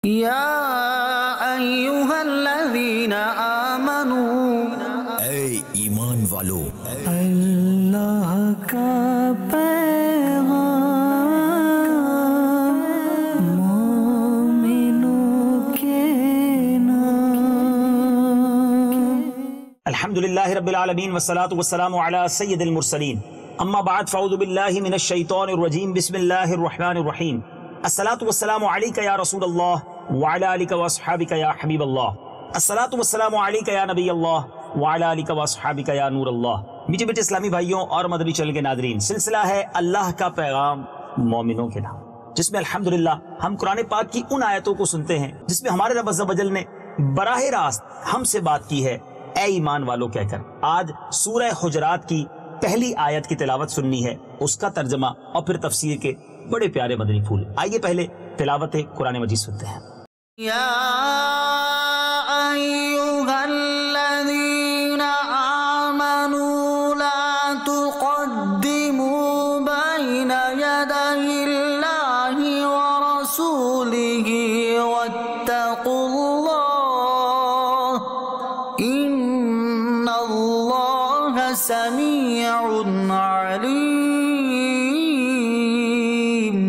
یا ایھا الذین آمنوا، اے ایمان والو، اللہ کا پیغام مومنوں کے نام۔ الحمدللہ رب العالمین والصلاة والسلام علی سید المرسلین، اما بعد فاعوذ باللہ من الشیطان الرجیم، بسم اللہ الرحمن الرحیم۔ الصلاة والسلام علیکہ یا رسول اللہ وعلی آلک واصحابک یا حبیب اللہ، الصلاة والسلام علیکہ یا نبی اللہ وعلی آلک واصحابک یا نور اللہ۔ میٹھے میٹھے اسلامی بھائیوں اور مدنی چینل کے ناظرین، سلسلہ ہے اللہ کا پیغام مومنوں کے نام، جس میں الحمدللہ ہم قرآن پاک کی ان آیتوں کو سنتے ہیں جس میں ہمارے رب عز و جل نے براہ راست ہم سے بات کی ہے، اے ایمان والو کہہ کر۔ آج سورہ حجرات کی پہلی آیت کی تلاوت سننی ہے، اس کا ترجمہ اور پھر تفسیر کے بڑے پیارے مدنی پھول۔ آئیے پہلے تلاوت قرآن مجید سنتے ہیں۔ یا ایھا الذین آمنوا لا تقدموا بین یدی اللہ ورسولہ واتقوا اللہ ان اللہ سمیع علیم۔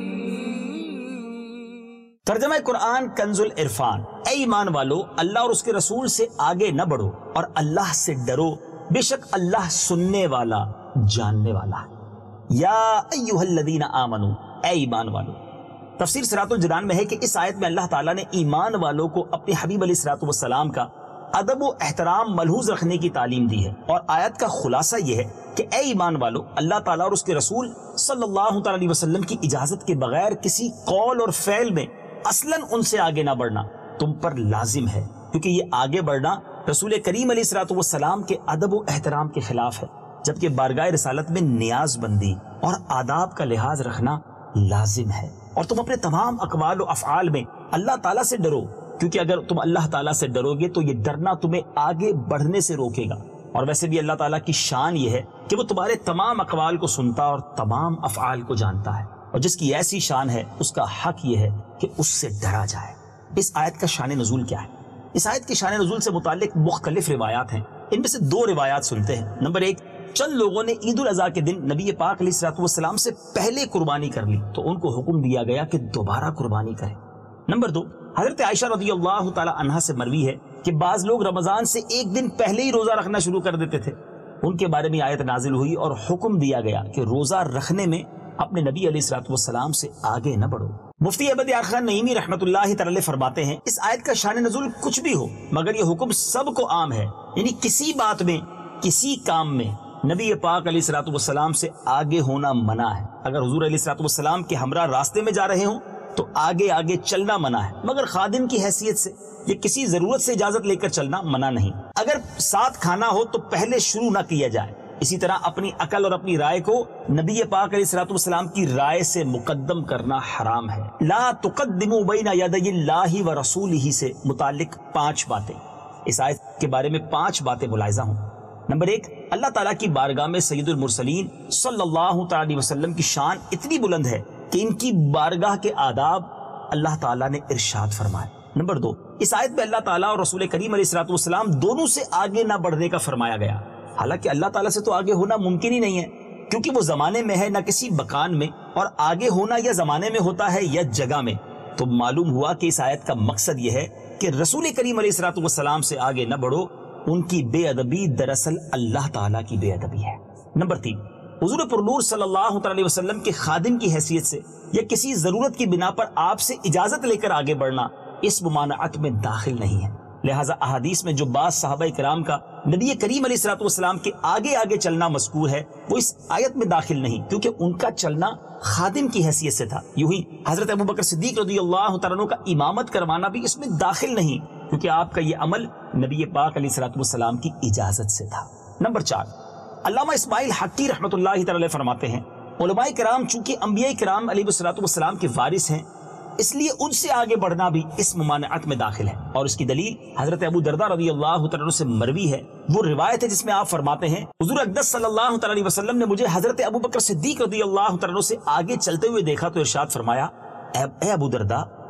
ترجمہ قرآن کنز العرفان۔ اے ایمان والو، اللہ اور اس کے رسول سے آگے نہ بڑھو اور اللہ سے ڈرو، بے شک اللہ سننے والا جاننے والا ہے۔ یا ایھا الذین آمنو، اے ایمان والو۔ تفسیر صراط الجنان میں ہے کہ اس آیت میں اللہ تعالیٰ نے ایمان والوں کو اپنے حبیب علیہ الصلوۃ والسلام کا ادب و احترام ملحوظ رکھنے کی تعلیم دی ہے، اور آیت کا خلاصہ یہ ہے کہ اے ایمان والو، اللہ تعالیٰ اور اس کے رسول صلی اللہ تعالیٰ علیہ وسلم کی اجازت کے بغیر کسی قول اور فعل میں اصلاً ان سے آگے نہ بڑھنا تم پر لازم ہے، کیونکہ یہ آگے بڑھنا رسول کریم علیہ الصلوۃ والسلام کے ادب و احترام کے خلاف ہے، جبکہ بارگاہ رسالت میں نیاز بندی اور آداب کا لحاظ رکھنا لازم ہے۔ اور تم اپنے تمام اقوال و افعال میں اللہ تعالیٰ سے ڈرو، کیونکہ اگر تم اللہ تعالیٰ سے ڈرو گے تو یہ ڈرنا تمہیں آگے بڑھنے سے روکے گا۔ اور ویسے بھی اللہ تعالیٰ کی شان یہ ہے کہ وہ تمہارے تمام اقوال کو سنتا اور تمام افعال کو جانتا ہے، اور جس کی ایسی شان ہے اس کا حق یہ ہے کہ اس سے ڈرا جائے۔ اس آیت کا شان نزول کیا ہے؟ اس آیت کی شان نزول سے متعلق مختلف روایات ہیں، ان میں سے دو روایات سنتے ہیں۔ نمبر ایک، چند لوگوں نے عید الاضحیٰ کے دن نبی پاک علیہ الصلوۃ والسلام سے پہلے قربانی کر لی تو ان کو حکم دیا گیا کہ دوبارہ قربانی کریں۔ نمبر دو، حضرت عائشہ رضی اللہ تعالی عنہا سے مروی ہے کہ بعض لوگ رمضان سے ایک دن پہلے ہی روزہ رکھنا شروع کر دیتے تھے، ان کے بارے میں آیت نازل ہوئی اور حکم دیا گیا کہ روزہ رکھنے میں اپنے نبی علیہ الصلوۃ والسلام سے آگے نہ بڑھو۔ مفتی ابد یار خان نعیمی رحمۃ اللہ تعالی علیہ فرماتے ہیں، اس آیت کا شان نزول کچھ بھی ہو مگر یہ حکم سب کو عام ہے، یعنی کسی بات میں، کسی کام میں نبی پاک علیہ الصلوۃ والسلام سے آگے ہونا منع ہے۔ اگر حضور علیہ الصلوۃ والسلام کے ہمراہ راستے میں جا رہے ہوں تو آگے آگے چلنا منع ہے، مگر خادم کی حیثیت سے یا کسی ضرورت سے اجازت لے کر چلنا منع نہیں۔ اگر ساتھ کھانا ہو تو پہلے شروع نہ کیا جائے۔ اسی طرح اپنی عقل اور اپنی رائے کو نبی پاک علیہ الصلوۃ والسلام کی رائے سے مقدم کرنا حرام ہے۔ لا تقدموا بین یدی اللہ ورسولہ سے متعلق 5 باتیں، اس آیت کے بارے میں 5 باتیں ملاحظہ ہوں۔ نمبر 1، اللہ تعالیٰ کی بارگاہ میں سید المرسلین صلی اللہ تعالی علیہ وسلم کی شان اتنی بلند ہے کہ ان کی بارگاہ کے آداب اللہ تعالیٰ نے ارشاد فرمائے۔ نمبر 2، اس آیت میں اللہ تعالیٰ اور رسول کریم علیہ الصلوۃ والسلام دونوں سے آگے نہ بڑھنے کا فرمایا گیا، حالانکہ اللہ تعالیٰ سے تو آگے ہونا ممکن ہی نہیں ہے، کیونکہ وہ زمانے میں ہے نہ کسی مکان میں، اور آگے ہونا یا زمانے میں ہوتا ہے یا جگہ میں۔ تو معلوم ہوا کہ اس آیت کا مقصد یہ ہے کہ رسول کریم علیہ الصلوۃ والسلام سے آگے نہ بڑھو، ان کی بے ادبی دراصل اللہ تعالیٰ کی بے ادبی ہے۔ نمبر 3، حضور پرنور صلی اللہ علیہ وسلم کے خادم کی حیثیت سے یا کسی ضرورت کی بنا پر آپ سے اجازت لے کر آگے بڑھنا اس ممانعت میں داخل نہیں ہے، لہٰذا احادیث میں جو بعض صحابہ کرام کا نبی کریم علیہ الصلوۃ والسلام کے آگے آگے چلنا مذکور ہے وہ اس آیت میں داخل نہیں، کیونکہ ان کا چلنا خادم کی حیثیت سے تھا۔ یوں ہی حضرت ابوبکر صدیق رضی اللہ تعالیٰ عنہ کا امامت کروانا بھی اس میں داخل نہیں، کیونکہ آپ کا یہ عمل نبی پاک علیہ الصلوۃ والسلام کی اجازت سے تھا۔ نمبر 4، علامہ اسماعیل حقی رحمۃ اللہ تعالی فرماتے ہیں، علماء کرام چونکہ انبیاء کرام علیہ الصلوۃ والسلام کے وارث ہیں، اس لیے ان سے آگے بڑھنا بھی اس ممانعت میں داخل ہے، اور اس کی دلیل حضرت ابو درداء رضی اللہ تعالیٰ عنہ سے مروی ہے، وہ روایت ہے جس میں آپ فرماتے ہیں، حضور اقدس صلی اللہ تعالیٰ علیہ وسلم نے مجھے حضرت ابوبکر صدیق رضی اللہ تعالیٰ عنہ سے آگے چلتے ہوئے دیکھا تو ارشاد فرمایا، اے ابو درداء،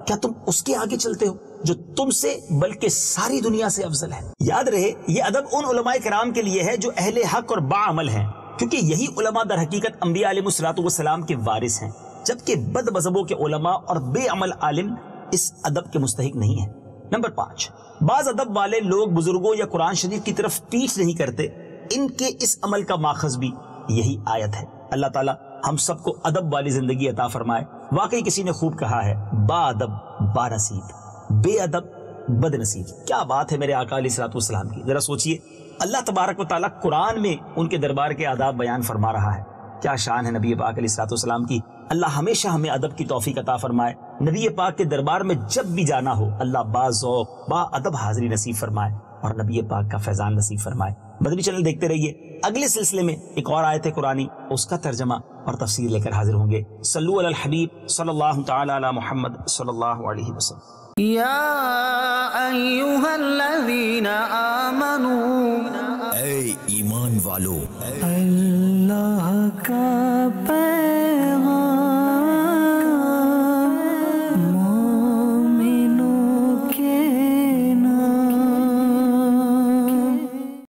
کیا تم اس کے آگے چلتے ہو جو تم سے بلکہ ساری دنیا سے افضل ہے؟ یاد رہے یہ ادب ان علماء کرام کے لیے ہے جو اہل حق اور باعمل ہیں، کیونکہ یہی علماء در حقیقت انبیاء علیہ الصلوۃ والسلام کے وارث ہیں، جبکہ بد مذہبوں کے علماء اور بے عمل عالم اس ادب کے مستحق نہیں ہیں۔ نمبر 5، بعض ادب والے لوگ بزرگوں یا قرآن شریف کی طرف پیچھ نہیں کرتے، ان کے اس عمل کا ماخذ بھی یہی آیت ہے۔ اللہ تعالیٰ ہم سب کو ادب والی زندگی عطا فرمائے۔ واقعی کسی نے خوب کہا ہے، با ادب با نصیب، بے ادب بد نصیب۔ کیا بات ہے میرے آقا علیہ الصلوۃ والسلام کی، ذرا سوچئے، اللہ تبارک و تعالیٰ قرآن میں ان کے دربار کے آداب بیان فرما رہا ہے۔ کیا شان ہے نبی پاک علیہ الصلوۃ والسلام کی۔ اللہ ہمیشہ ہمیں ادب کی توفیق عطا فرمائے۔ نبی پاک کے دربار میں جب بھی جانا ہو اللہ با ذوق با ادب حاضری نصیب فرمائے اور نبی پاک کا فیضان نصیب فرمائے۔ مدنی چینل دیکھتے رہیے، اگلے سلسلے میں ایک اور آیت قرآنی، اس کا ترجمہ اور تفسیر لے کر حاضر ہوں گے۔ صلو علی الحبیب صلی اللہ تعالی علی محمد صلی اللہ علیہ وسلم۔ یا ایہا الذین آمنوا، اے ایمان والو، اللہ کا